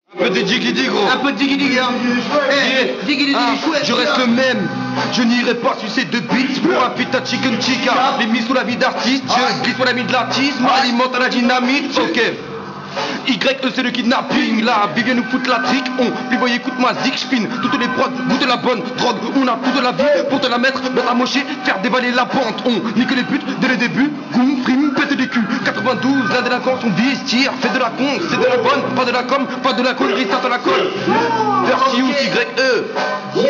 Un peu de diggy gros. Un peu de diggy hein. Je reste le même. Je n'irai pas sucer de beats pour un putain de chicken chica. Les mis sous la vie d'artiste. Je glisse sur la vie de l'artiste. M'alimente à la dynamite. Ok. YE c'est le kidnapping, la vie vient nous foutre la trique. Puis voyez écoute ma zik, j'pine toutes les prods, goûte de la bonne drogue. On a tout de la vie pour te la mettre dans ta mochée, faire dévaler la pente. On nique les buts dès le début, goum, frime, pète des culs. 92, la délinquance, on vise, tire, fait de la con, c'est de la bonne, pas de la com, pas de la connerie, ça te la colle. Dirty Youth, YE.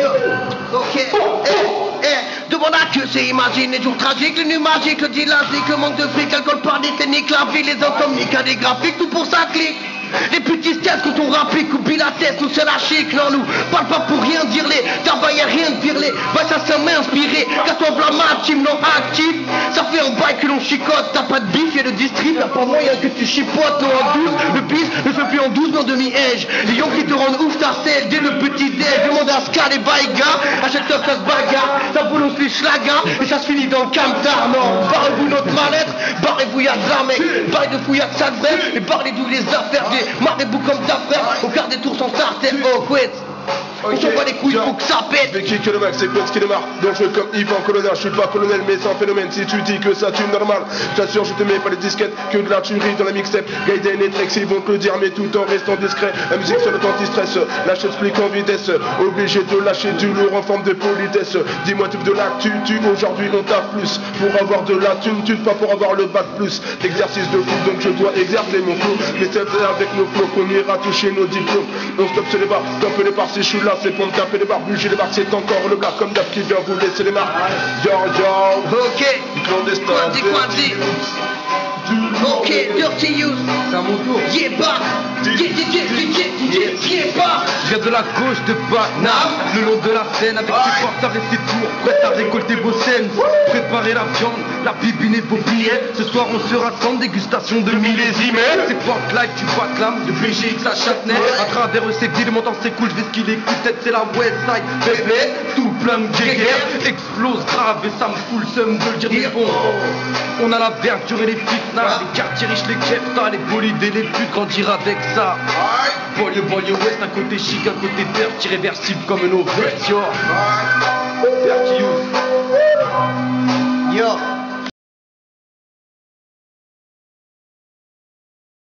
Demande à que c'est imagine les jours tragiques, les nuits magiques, le deal le manque de fric, alcool par des techniques, la vie, les insomniques, des graphiques, tout pour ça clique. Les petits têtes quand on rapplique, oublie la tête, nous c'est la chic, non nous parle pas pour rien dire les, d'abord y'a rien de virler, bah ça m'a inspiré, casse-toi la main, team non actif, ça fait un bail que l'on chicote, t'as pas de bif, y'a le distrib, y'a pas moyen que tu chipotes, non en 12, le bis ne fait plus en 12 mais en demi-age, les yons qui te rendent ouf ta selle, dès le petit déj, demande à Ska les baïgas, à chaque fois ça se bagarre, ça boule on se les schlagas, et ça se finit dans le camtar, non, barrez-vous notre mal-être, barrez-vous y'a de la mec, barrez de fou y'a de ça de vrai, et barrez d'où les affaires marrez-vous comme ta frère, au quart des tours sans starter, oh quit. On s'en bat les couilles, faut que ça pète. Mais qui que le mec, c'est quoi ce qui démarre. Donc je veux comme Yvan Colonel, je suis pas colonel mais c'est un phénomène. Si tu dis que ça tue normal, j'assure je te mets pas les disquettes, que de la tuerie dans la mixtape. Gaiden et Trex ils vont te le dire mais tout en restant discret. La musique sur le anti-stress, lâche explique en vitesse. Obligé de lâcher du lourd en forme de politesse. Dis-moi tout de l'actu, aujourd'hui on taffe plus. Pour avoir de la thune, pas pour avoir le bac plus. L'exercice de foot donc je dois exercer mon flow. Mais c'est avec nos flots qu'on ira toucher nos diplômes. On stoppe sur les bars, top les bars, si je suis là c'est pour me taper les barres, bouger les barres, c'est encore le black comme d'hab qui vient vous laisser les marques. Yo yo, ok, clandestin, quanti. Ok, Dirty Youth, c'est à mon tour. Yeah back, yeah back. Je viens de la gauche de Batna, le long de la scène avec ses portards et ses tours, prêt à récolter vos scènes. Préparez la viande, la bibine et vos billets. Ce soir on se rassemble, dégustation de millésimes. C'est porte live, tu l'amme de BGX à Châtenay. À travers ces villes, mon temps s'écoule, je vais ce qu'il écoute, peut-être c'est la West Side, bébé. Tout plein de guerre, explose grave et ça me fout le seum de le dire mais bon. On a la verdure et les fitnas, les quartiers riches, les keftas, les bolides et les putes grandir avec ça. Banlieue ouest, un côté chic, un côté dirt, irréversible comme nos versions. Dirty Youth. Yo.